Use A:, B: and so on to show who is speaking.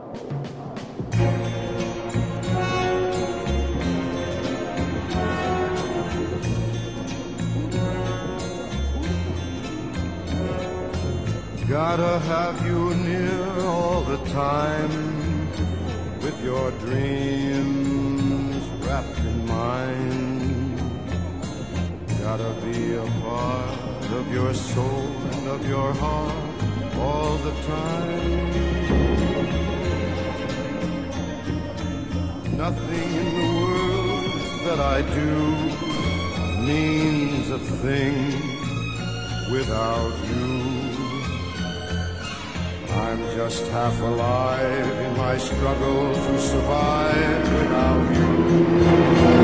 A: Gotta have you near all the time, with your dreams wrapped in mine. Gotta be a part of your soul and of your heart all the time. Nothing in the world that I do means a thing without you. I'm just half alive in my struggle to survive without you.